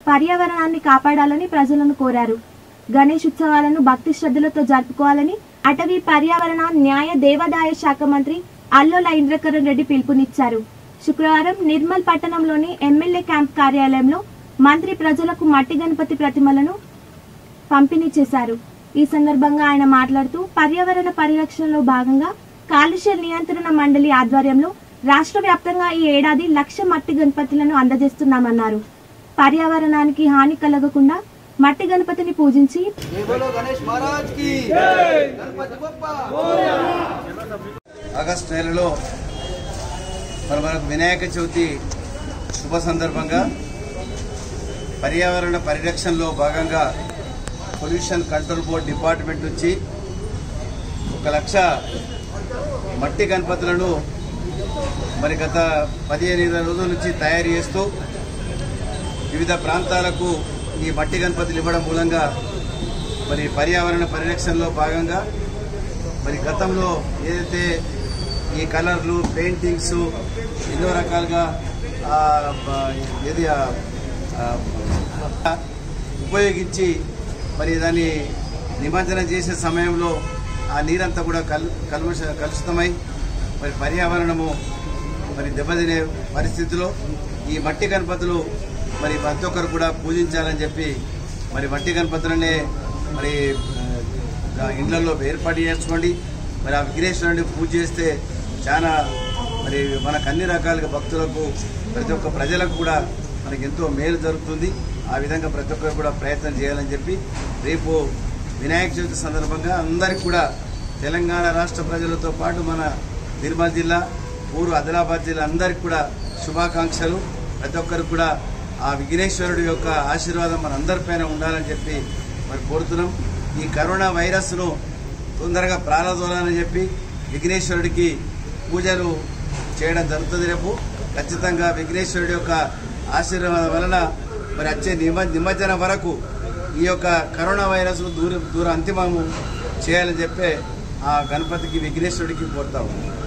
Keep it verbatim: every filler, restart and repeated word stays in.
పర్యావరణాన్ని కాపాడాలని ప్రజలను కోరారు. గణేష్ ఉత్సవాలను భక్తి శ్రద్ధలతో జరుపుకోవాలని అటవీ పర్యావరణ న్యాయ దేవాదాయ శాఖ మంత్రి అల్లోల ఇంద్రకరణ్ రెడ్డి పిలుపునిచ్చారు. శుక్రవారం నిర్మల్ పట్టణంలోని ఎమ్మెల్యే క్యాంప్ కార్యాలయంలో మంత్రి ప్రజలకు మట్టి గణపతి ప్రతిమలను పంపిణీ చేశారు. ఈ సందర్భంగా ఆయన మాట్లాడుతూ పర్యావరణ పరిరక్షణలో భాగంగా కాలుష్య నియంత్రణ మండలి ఆధ్వర్యంలో రాష్ట్ర వ్యాప్తంగా ఈ ఏడాది లక్ష మట్టి గణపతులను అందజేస్తున్నామన్నారు. పర్యావరణానికి హాని కలగకుండా మట్టి గణపతిని పూజించి ఆగస్టు నెలలో మనకు వినాయక చవితి శుభ సందర్భంగా పర్యావరణ పరిరక్షణలో భాగంగా పొల్యూషన్ కంట్రోల్ బోర్డ్ డిపార్ట్మెంట్ నుంచి ఒక లక్ష మట్టి గణపతులను మరి గత పదిహేను ఇరవై రోజుల నుంచి తయారు చేస్తూ వివిధ ప్రాంతాలకు ఈ మట్టి గణపతులు ఇవ్వడం మూలంగా మరి పర్యావరణ పరిరక్షణలో భాగంగా మరి గతంలో ఏదైతే ఈ కలర్లు పెయింటింగ్స్ ఎన్నో రకాలుగా ఏది ఉపయోగించి మరి దాన్ని నిమజ్జనం చేసే సమయంలో ఆ నీరంతా కూడా కలు కలుష కలుషితమై మరి పర్యావరణము మరి దెబ్బతినే పరిస్థితిలో ఈ మట్టి గణపతులు మరి ప్రతి ఒక్కరు కూడా పూజించాలని చెప్పి మరి మట్టి గణపతులనే మరి ఇండ్లలో ఏర్పాటు చేసుకోండి. మరి ఆ విఘ్నేశ్వరుని పూజ చేస్తే చాలా మరి మనకు అన్ని రకాలుగా భక్తులకు ప్రతి ఒక్క ప్రజలకు కూడా మనకి ఎంతో మేలు జరుగుతుంది. ఆ విధంగా ప్రతి ఒక్కరు కూడా ప్రయత్నం చేయాలని చెప్పి రేపు వినాయక చవితి సందర్భంగా అందరికీ కూడా తెలంగాణ రాష్ట్ర ప్రజలతో పాటు మన నిర్మల్ జిల్లా ఊరు ఆదిలాబాద్ జిల్లా అందరికీ కూడా శుభాకాంక్షలు. ప్రతి ఒక్కరికి కూడా ఆ విఘ్నేశ్వరుడి యొక్క ఆశీర్వాదం మన అందరిపైన ఉండాలని చెప్పి మరి కోరుతున్నాం. ఈ కరోనా వైరస్ను తొందరగా ప్రారంభాలని చెప్పి విఘ్నేశ్వరుడికి పూజలు చేయడం జరుగుతుంది. రేపు ఖచ్చితంగా విఘ్నేశ్వరుడి యొక్క ఆశీర్వాదం వలన మరి వచ్చే నిమజ్జనం వరకు ఈ యొక్క కరోనా వైరస్ను దూర దూర అంతిమము చేయాలని చెప్పి ఆ గణపతికి విఘ్నేశ్వరుడికి కోరుతాము.